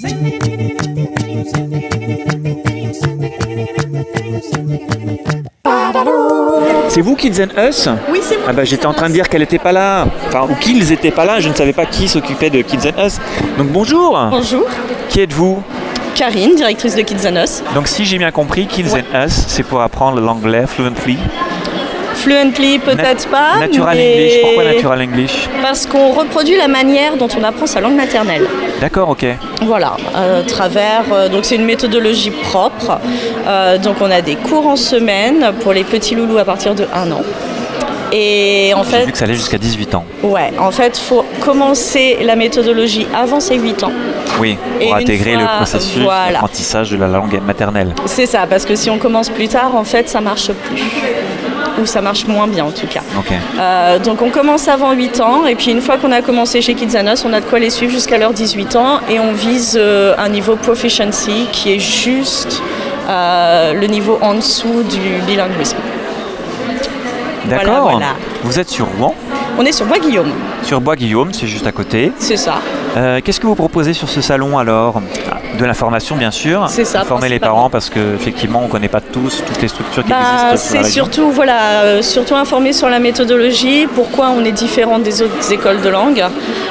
C'est vous Kids and Us? Oui, c'est moi. Ah bah j'étais en train de dire qu'elle n'était pas là, enfin ou qu'ils n'étaient pas là, je ne savais pas qui s'occupait de Kids and Us. Donc bonjour. Bonjour. Qui êtes-vous? Karine, directrice de Kids and Us. Donc si j'ai bien compris, Kids and Us, c'est pour apprendre l'anglais fluently. Fluently, peut-être pas. Natural mais... English. Pourquoi Natural English? Parce qu'on reproduit la manière dont on apprend sa langue maternelle. D'accord, ok. Voilà, à travers. Donc c'est une méthodologie propre. Donc on a des cours en semaine pour les petits loulous à partir de 1 an. Et en fait, j'ai vu que ça allait jusqu'à 18 ans. Ouais, en fait, il faut commencer la méthodologie avant ses 8 ans. Oui, pour intégrer le processus d'apprentissage de la langue maternelle. C'est ça, parce que si on commence plus tard, en fait, ça marche plus. Ou ça marche moins bien en tout cas. Okay. Donc on commence avant 8 ans et puis une fois qu'on a commencé chez Kids and Us, on a de quoi les suivre jusqu'à leurs 18 ans et on vise un niveau proficiency qui est juste le niveau en dessous du bilinguisme. D'accord. Voilà. Vous êtes sur Rouen? On est sur Bois-Guillaume. Sur Bois-Guillaume, c'est juste à côté. C'est ça. Qu'est-ce que vous proposez sur ce salon alors? De l'information bien sûr. C'est ça. Informer les parents parce qu'effectivement on ne connaît pas tous toutes les structures qui existent. C'est surtout, surtout informer sur la méthodologie, pourquoi on est différent des autres écoles de langue.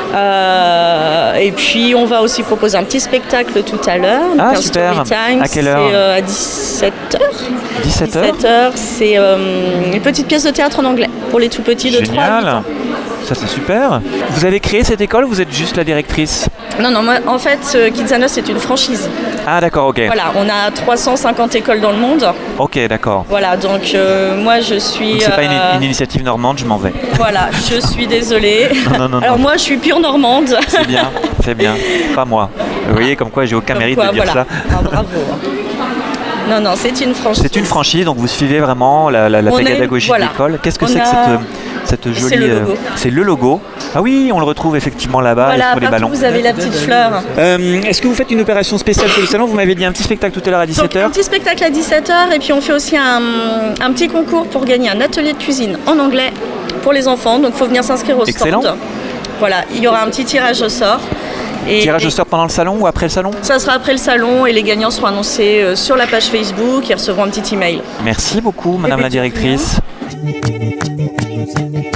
Et puis on va aussi proposer un petit spectacle tout à l'heure. Ah super. À quelle heure? C'est à 17h. 17h. 17h, c'est une petite pièce de théâtre en anglais pour les tout petits de 3 à 8 ans. Ça c'est super. Vous avez créé cette école ou vous êtes juste la directrice? Non, moi en fait Kids and Us c'est une franchise. Ah d'accord, ok. Voilà, on a 350 écoles dans le monde. Ok, d'accord. Voilà, donc moi je suis... Donc c'est pas une initiative normande, je m'en vais. Voilà, je suis désolée. Non. Alors moi je suis pure normande. C'est bien, pas moi. Vous voyez comme quoi j'ai aucun mérite de dire ça. Ah, bravo. Non, c'est une franchise. C'est une franchise, donc vous suivez vraiment la pédagogie de l'école. Qu'est-ce que c'est que cette jolie... C'est le logo. C'est le logo. Ah oui, on le retrouve effectivement là-bas sur les ballons. Vous avez la petite fleur. Est-ce que vous faites une opération spéciale sur le salon? Vous m'avez dit un petit spectacle tout à l'heure à 17h. Donc, un petit spectacle à 17h et puis on fait aussi un petit concours pour gagner un atelier de cuisine en anglais pour les enfants. Donc il faut venir s'inscrire au stand. Voilà, il y aura un petit tirage au sort. Tirage au sort pendant le salon ou après le salon? Ça sera après le salon et les gagnants seront annoncés sur la page Facebook et recevront un petit email. Merci beaucoup, Madame la directrice.